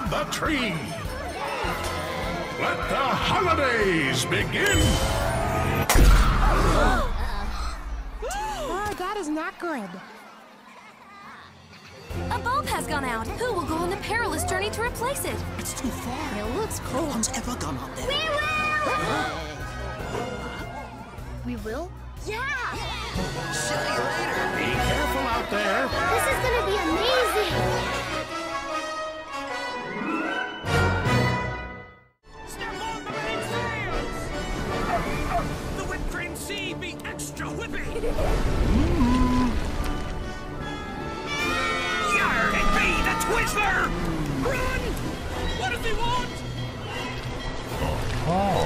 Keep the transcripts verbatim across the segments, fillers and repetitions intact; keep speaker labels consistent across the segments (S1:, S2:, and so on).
S1: the tree. Let the holidays begin.
S2: Oh, that is not good.
S3: A bulb has gone out. Who will go on the perilous journey to replace it?
S4: It's too far.
S2: It looks cool.
S4: No one's ever gone up there.
S2: We will? We will?
S3: Yeah!
S4: See you later.
S1: Be careful out there.
S2: This is gonna be amazing!
S5: Step on the main sails! The whipped cream sea be extra whippy! Yarn it be the Twizzler! Run! What does he want?
S1: Oh.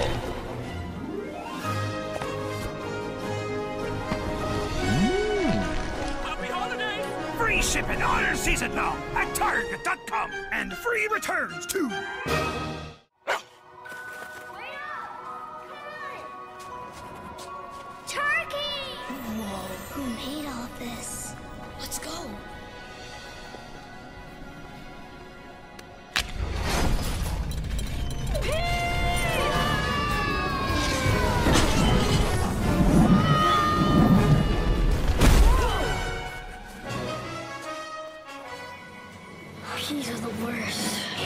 S5: Happy holidays! Free shipping all season long at Target dot com and free returns too!
S2: Turkey! Whoa, who made all this?
S4: Let's go.
S2: These are the worst.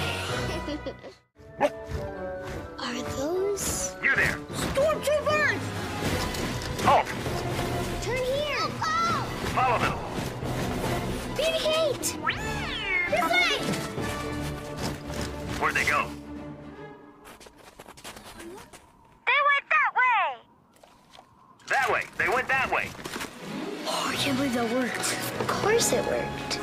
S2: Are those?
S5: You there!
S2: Stormtroopers!
S5: Halt!
S2: Turn here! Oh!
S5: Follow them!
S2: Vindicate! This way!
S5: Where'd they go?
S2: They went that way!
S5: That way! They went that way!
S2: Oh, I can't believe that worked. Of course it worked.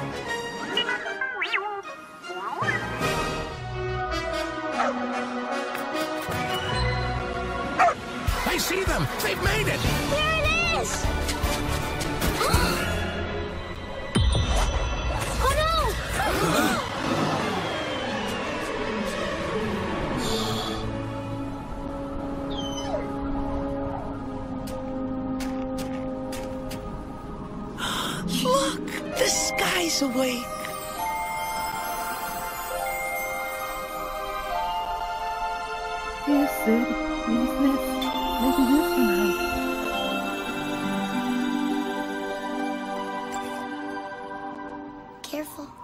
S1: I see them. They've made it.
S2: There it is! Oh no!
S4: Look, the sky's awake.
S6: Yes, Sid. Please, miss. Maybe this can help.
S2: Careful.